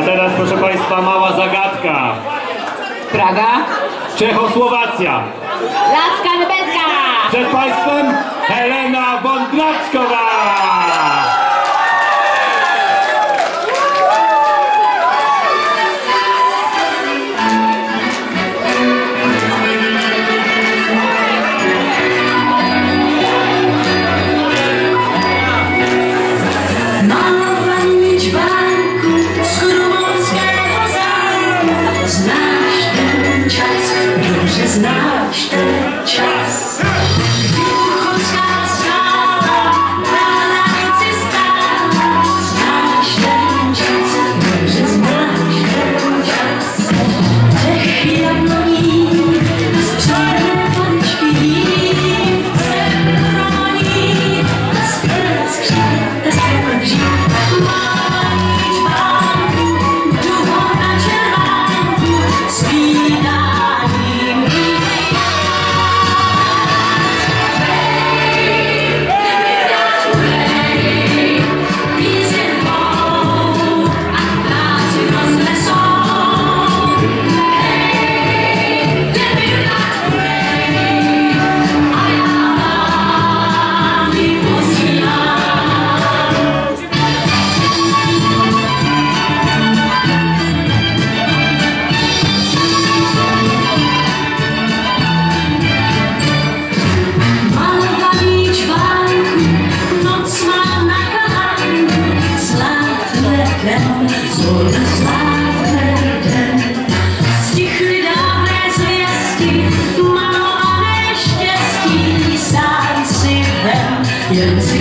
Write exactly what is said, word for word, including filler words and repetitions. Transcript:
teraz, proszę Państwa, mała zagadka. Praga? Czechosłowacja. Laska niebieska! Przed Państwem Helena Vondrackova. Znasz ten czas, gdy uchodźska stała, na granicy stała. Znasz ten czas, dobrze znasz ten czas. Te chwile dni, z czarnej policzki, sen chroni, z skrzydła tego brzeg. Mała liczba, duchą na czerwoną, spina. Stichly dávné zvěstky, malované štěstí, sám si vem, jen